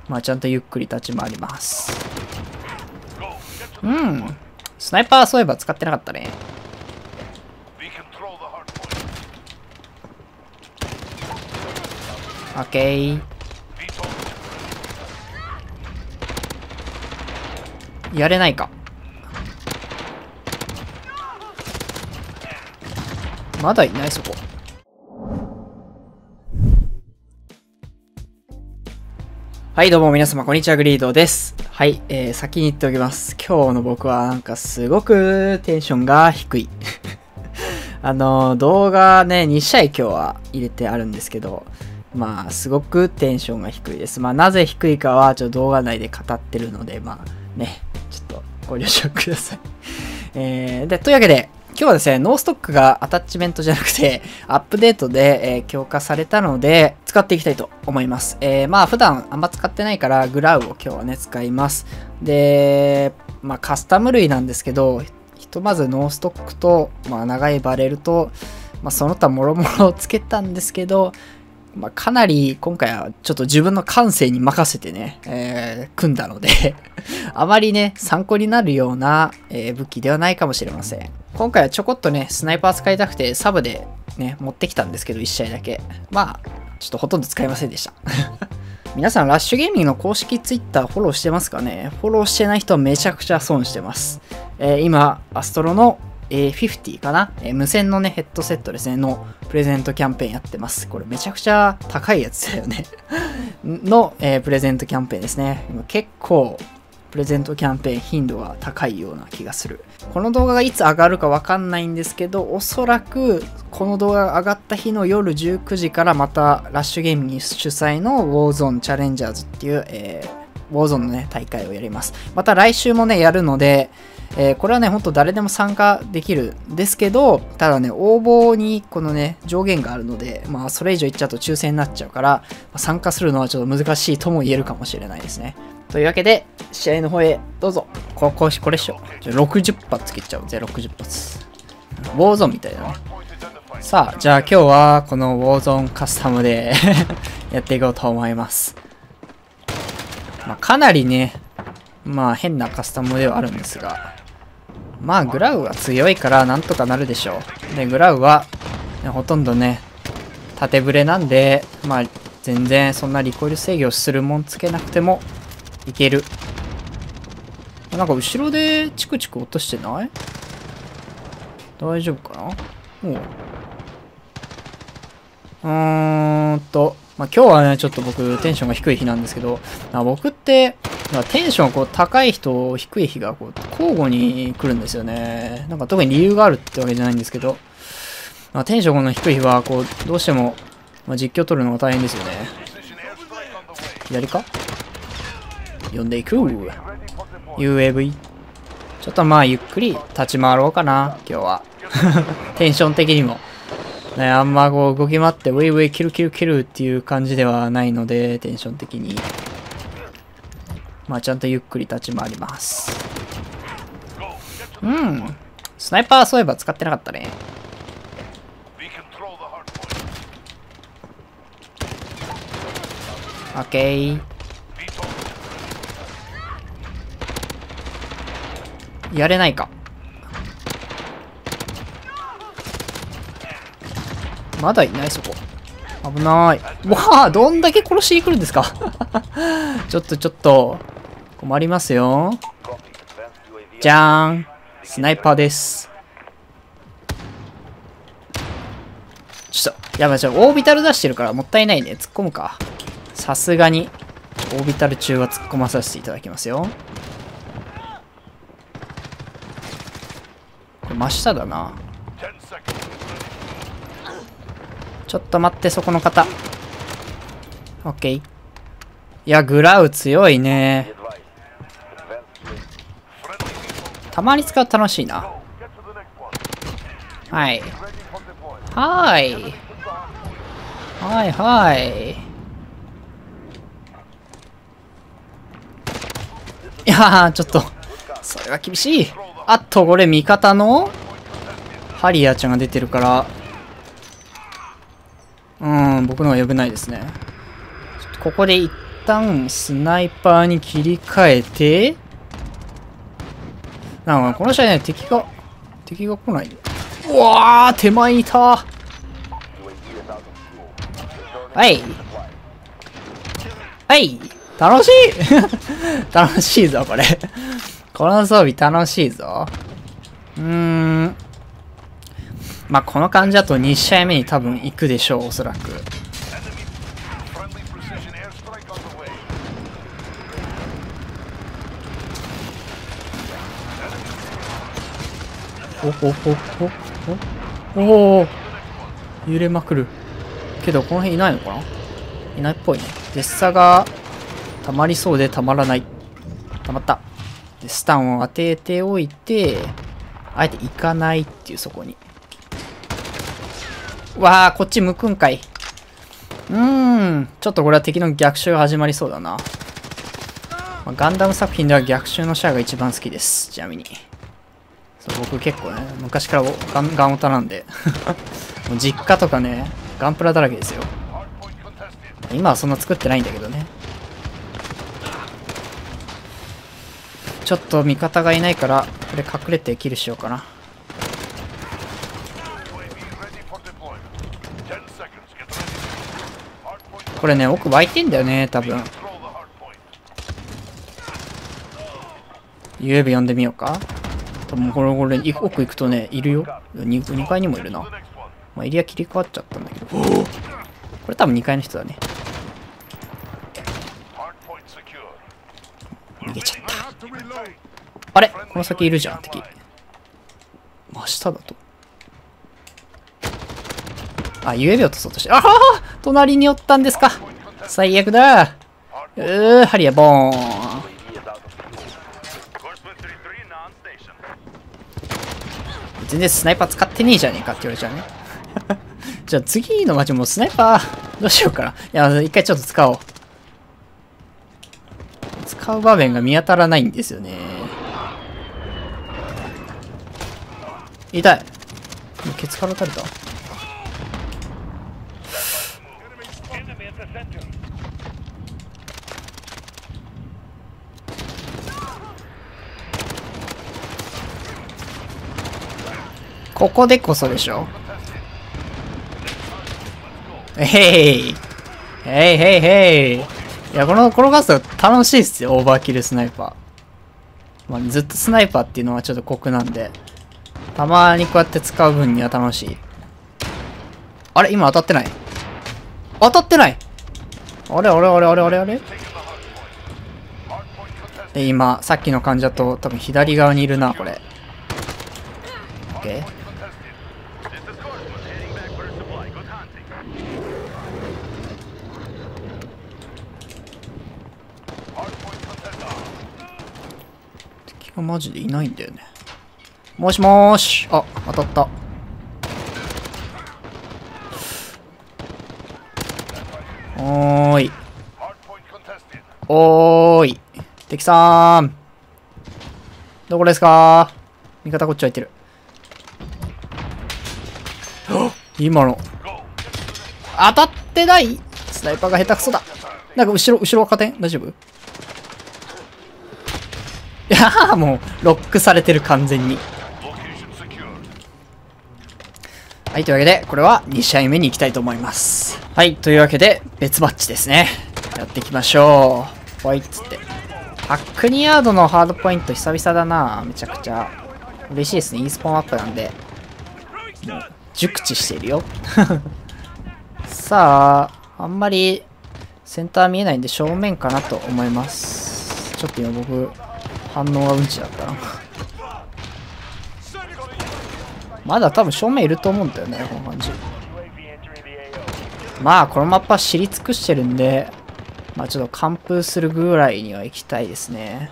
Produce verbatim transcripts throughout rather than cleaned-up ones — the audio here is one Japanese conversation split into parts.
まあちゃんとゆっくり立ち回ります。うん。スナイパーそういえば使ってなかったね。オッケー。やれないか。まだいないそこ。はいどうも皆様こんにちは、グリードです。はい、えー、先に言っておきます。今日の僕はなんかすごくテンションが低い。あのー、動画ね、に試合今日は入れてあるんですけど、まあすごくテンションが低いです。まあなぜ低いかはちょっと動画内で語ってるので、まあね、ちょっとご了承ください。えー、で、というわけで、今日はですね、ノーストックがアタッチメントじゃなくて、アップデートで、えー、強化されたので、使っていきたいと思います。えー、まあ普段あんま使ってないから、グラウを今日はね、使います。で、まあカスタム類なんですけど、ひとまずノーストックと、まあ長いバレルと、まあその他もろもろをつけたんですけど、まあ、かなり今回はちょっと自分の感性に任せてね、えー、組んだのであまりね、参考になるような、えー、武器ではないかもしれません。今回はちょこっとね、スナイパー使いたくてサブでね、持ってきたんですけど、いち試合だけ。まあ、ちょっとほとんど使いませんでした。皆さん、ラッシュゲーミングの公式ツイッターフォローしてますかね？フォローしてない人はめちゃくちゃ損してます。えー、今、アストロのえー、フィフティーかな、えー、無線のね、ヘッドセットですね、のプレゼントキャンペーンやってます。これめちゃくちゃ高いやつだよね。の、えー、プレゼントキャンペーンですね。今結構、プレゼントキャンペーン頻度が高いような気がする。この動画がいつ上がるかわかんないんですけど、おそらく、この動画が上がった日の夜じゅうくじからまた、ラッシュゲーミング主催の Warzone チャレンジャーズっていう、えー、Warzone のね、大会をやります。また来週もね、やるので、えー、これはね、ほんと誰でも参加できるんですけど、ただね、応募にこのね、上限があるので、まあ、それ以上いっちゃうと抽選になっちゃうから、まあ、参加するのはちょっと難しいとも言えるかもしれないですね。というわけで、試合の方へどうぞ。ここ、これっしょ。ろくじゅっぱつつけちゃうぜ、ろくじゅっぱつ。ウォーゾーンみたいだね。さあ、じゃあ今日はこのウォーゾーンカスタムでやっていこうと思います。まあ、かなりね、まあ変なカスタムではあるんですが、まあグラウは強いからなんとかなるでしょう。で、グラウは、ね、ほとんどね、縦ブレなんで、まあ全然そんなリコイル制御するもんつけなくてもいける。なんか後ろでチクチク落としてない？大丈夫かな？おう。うーんと、まあ今日はね、ちょっと僕テンションが低い日なんですけど、僕って、テンションがこう高い日、低い日がこう交互に来るんですよね。なんか特に理由があるってわけじゃないんですけど、まあ、テンションの低い日はこうどうしても、まあ、実況取るのが大変ですよね。左か？呼んでいく ユーエーブイ。ちょっとまあゆっくり立ち回ろうかな、今日は。テンション的にも。ね、あんまこう動き回ってウェイウェイキルキルキルっていう感じではないので、テンション的に。まあちゃんとゆっくり立ち回ります。うん。スナイパーそういえば使ってなかったね。オッケー。やれないか。まだいないそこ。危ない。わあ、どんだけ殺しに来るんですか。ちょっとちょっと。困りますよ。じゃーん。スナイパーです。ちょっと、やばい、ちょ、オービタル出してるからもったいないね。突っ込むか。さすがに、オービタル中は突っ込まさせていただきますよ。これ真下だな。ちょっと待って、そこの方。オッケー。いや、グラウ強いね。たまに使うと楽しいな。はい。はい。はいはい。いやー、ちょっと、それは厳しい。あと、これ味方のハリアーちゃんが出てるから、うーん、僕のは良くないですね。ちょっとここで一旦スナイパーに切り替えて、なんかこの試合ね、敵が、敵が来ない。うわー、手前にいた。はい。はい。楽しい楽しいぞ、これ。この装備楽しいぞ。うーん。まあ、この感じだとに試合目に多分行くでしょう、おそらく。おほほほほおお揺れまくるけど、この辺いないのかな。いないっぽいね。デッサがたまりそうでたまらない。たまった。でスタンを当てておいて、あえて行かないっていう、そこに。わあ、こっち向くんかい。うーん、ちょっとこれは敵の逆襲が始まりそうだな。まあ、ガンダム作品では逆襲のシャアが一番好きです、ちなみに。そう僕結構ね、昔からガンガンオタなんでもう実家とかね、ガンプラだらけですよ。今はそんな作ってないんだけどね。ちょっと味方がいないから、これ隠れてキルしようかな。これね、奥湧いてんだよね、多分。ユーエービー 呼んでみようか。多分これ、これ、奥行くとね、いるよ。に, にかいにもいるな。まあ、エリア切り替わっちゃったんだけど。これ多分にかいの人だね。逃げちゃった。あれこの先いるじゃん、敵。真下だと。あ、ユーエービー 落とそうとして。あはは隣におったんですか。最悪だ。うー、ハリアボーン。全然スナイパー使ってねえじゃねえかって言われちゃうね。じゃあ次の街もスナイパー、どうしようかな。いや、一回ちょっと使おう。使う場面が見当たらないんですよね。痛い。ケツから撃たれた。ここでこそでしょ。へいへいへいへい。いや、この転がすの楽しいっすよ、オーバーキルスナイパー。まあ、ずっとスナイパーっていうのはちょっと酷なんで、たまにこうやって使う分には楽しい。あれ今当たってない。当たってない。あれあれあれあれあれあれで、今、さっきの患者と多分左側にいるな、これ。オッケー。敵がマジでいないんだよね。もしもーし。あ、当たった。おーい。おーい。敵さーん。どこですかー。味方こっち空いてる。今の。当たってない。スナイパーが下手くそだ。なんか後ろ、後ろは加点大丈夫。いやーもう、ロックされてる完全に。はい、というわけで、これはに試合目に行きたいと思います。はい、というわけで、別バッチですね。やっていきましょう。ポイッつって。ハックニヤードのハードポイント久々だな。めちゃくちゃ。嬉しいですね。イースポンアップなんで。もう、熟知しているよ。さあ、あんまり、センター見えないんで正面かなと思います。ちょっと今僕、反応がうんちだったな。まだ多分正面いると思うんだよね、この感じ。まあ、このマップは知り尽くしてるんで、まあちょっと完封するぐらいには行きたいですね。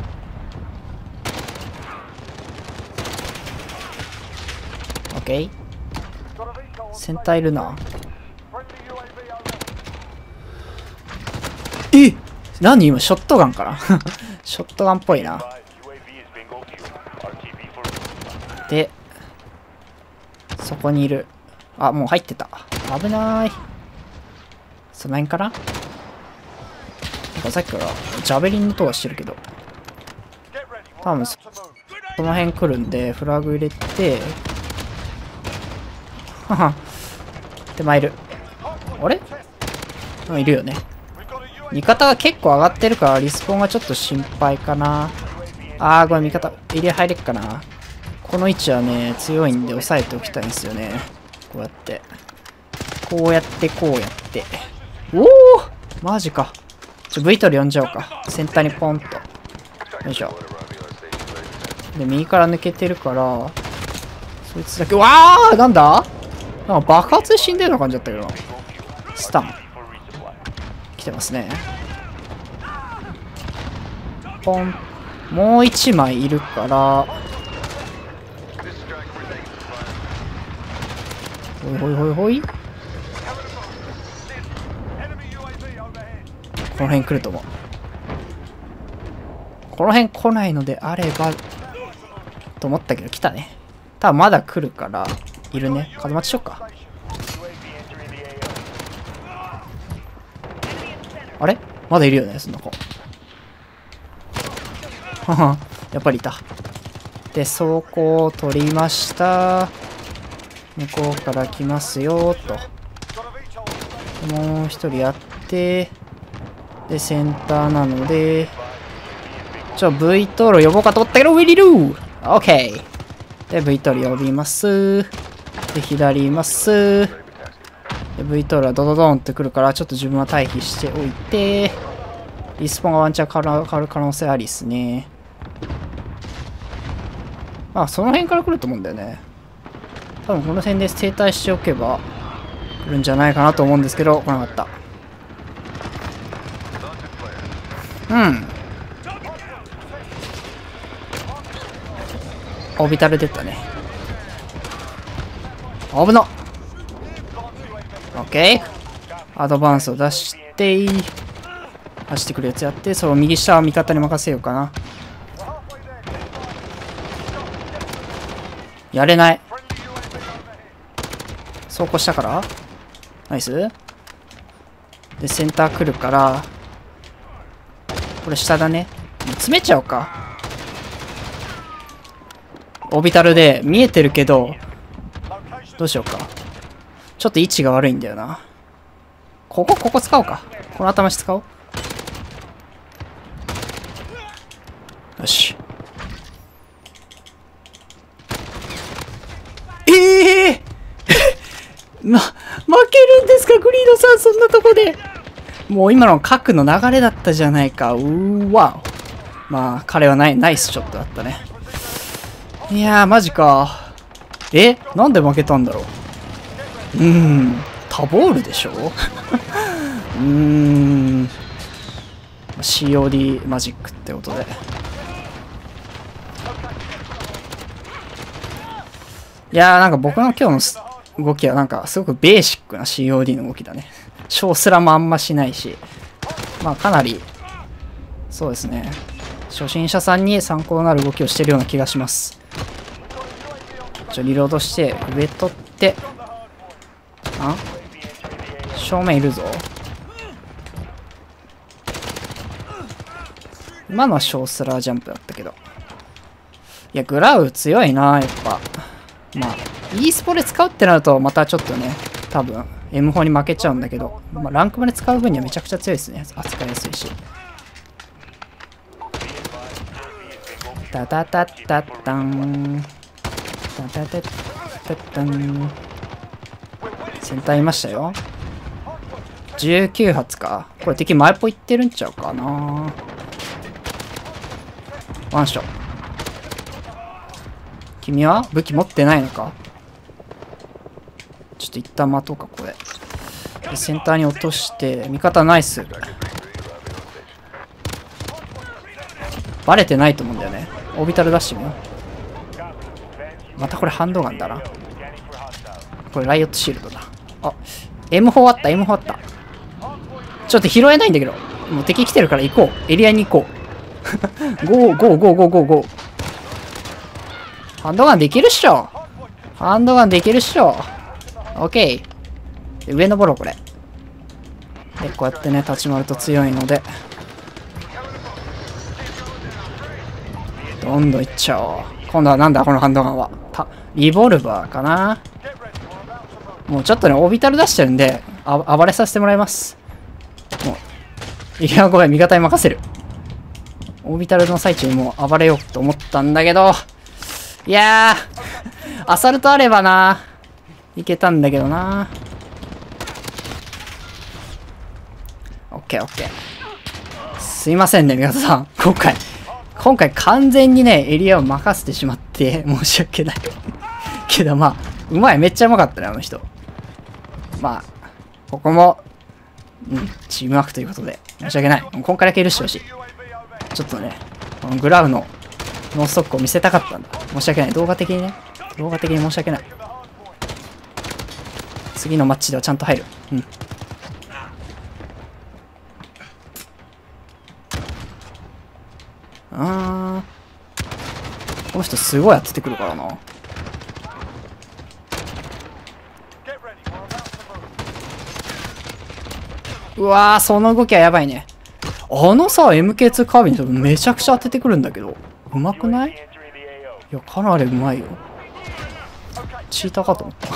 オッケー。センターいるな。え何今、ショットガンかなショットガンっぽいな。で、そこにいる。あ、もう入ってた。危ない。その辺かな。 かさっきからジャベリンの音がしてるけど。多分その辺来るんで、フラグ入れて、はは。で、参る。あれあ、いるよね。味方が結構上がってるから、リスポンがちょっと心配かな。あー、これ味方、入れ入れっかな。この位置はね、強いんで押さえておきたいんですよね。こうやって。こうやって、こうやって。おおマジか。ちょ、ブイ トル呼んじゃおうか。先端にポンと。よいしょ。で、右から抜けてるから、そいつだけ、わーなんだなんか爆発で死んでるような感じだったけどな。スタン。来てますね。ポン。もう一枚いるから、ほいほいほいほい。この辺来ると思う。この辺来ないのであれば、と思ったけど来たね。多分まだ来るから、いるね。風待ちしようか。あれまだいるよね、その子。はは、やっぱりいた。で、走行を取りました。向こうから来ますよと。もう一人やって、で、センターなので、ちょ、V トール呼ぼうかと思ったけど、ウィリルー !OK! で、V トール呼びます。で、左います。で、V トールはドドドンってくるから、ちょっと自分は退避しておいて、リスポンがワンチャン変わる可能性ありっすね。まあ、その辺から来ると思うんだよね。多分この辺で停滞しておけば来るんじゃないかなと思うんですけど、来なかった。うん。オービタル出たね。危なっ。オッケー。アドバンスを出して、走ってくるやつやって、その右下は味方に任せようかな。やれない。走行したからナイス。で、センター来るから、これ下だね。詰めちゃおうか。オービタルで見えてるけど、どうしようか。ちょっと位置が悪いんだよな。ここ、ここ使おうか。この頭し使おう。よし。ええー、ま、負けるんですか、グリードさん、そんなとこで。もう今の核の流れだったじゃないか。うーわ。まあ、彼はナイ、ナイスショットだったね。いやー、マジか。えなんで負けたんだろう。うーん。タボールでしょうーん。シーオーディー マジックってことで。いやー、なんか僕の今日の動きはなんかすごくベーシックな シーオーディー の動きだね。小スラもあんましないし。まあかなり、そうですね。初心者さんに参考になる動きをしてるような気がします。ちょ、リロードして、上取って、あ正面いるぞ。今のは小スラージャンプだったけど。いや、グラウ強いな、やっぱ。まあ、e スポで使うってなると、またちょっとね、多分、エムフォー に負けちゃうんだけど、まあ、ランクまで使う分にはめちゃくちゃ強いですね。扱いやすいし。タタタタタン。タタタタタン。センターいましたよ。じゅうきゅう発か。これ敵前っぽいってるんちゃうかな。ワンショット。君は武器持ってないのか。ちょっと一旦待とうか、これ。でセンターに落として、味方ナイス。バレてないと思うんだよね。オービタル出してみよう。またこれハンドガンだな。これライオットシールドだ。あ、エムフォー あった、エムフォー あった。ちょっと拾えないんだけど。もう敵来てるから行こう。エリアに行こう。ゴー、ゴー、ゴー、ゴー、ゴー、ゴー。ハンドガンできるっしょ。ハンドガンできるっしょ。オッケー。上登ろう、これ。で、こうやってね、立ち回ると強いので。 どんどんいっちゃおう。今度はなんだこのハンドガンは。た、リボルバーかな。もうちょっとね、オービタル出してるんで、あ暴れさせてもらいます。もう、いや、ごめん、味方に任せる。オービタルの最中にもう暴れようと思ったんだけど、いやー、アサルトあればな、いけたんだけどな。オッケーオッケー。すいませんね、皆さん。今回、今回完全にね、エリアを任せてしまって申し訳ない。けどまあ、うまい、めっちゃうまかったね、あの人。まあ、ここも、うん、チームワークということで、申し訳ない。今回だけ許してほしい。ちょっとね、このグラウのノーストックを見せたかったんだ。申し訳ない。動画的にね、動画的に申し訳ない。次のマッチではちゃんと入る。うん。あー、この人すごい当ててくるからな。うわー、その動きはやばいね。あのさ、エムケーツー カービンとめちゃくちゃ当ててくるんだけど、うまくない？いや、かなりうまいよ。チーターかと思った。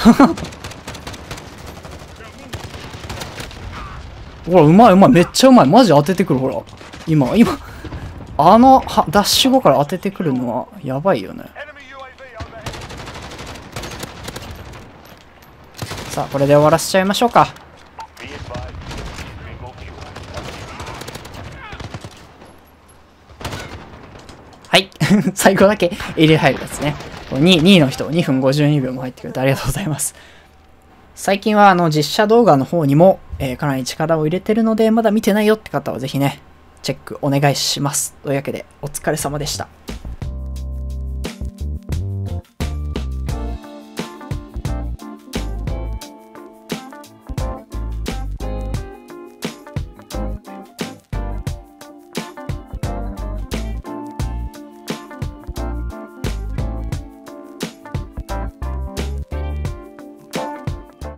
ほら、うまいうまい、めっちゃうまい。マジ当ててくる、ほら。今、今、あの、はダッシュ後から当ててくるのは、やばいよね。さあ、これで終わらせちゃいましょうか。はい。最後だけエリア入るやつね。に, にいの人、にふんごじゅうにびょうも入ってくれてありがとうございます。最近はあの実写動画の方にも、えー、かなり力を入れてるので、まだ見てないよって方はぜひね、チェックお願いします。というわけで、お疲れ様でした。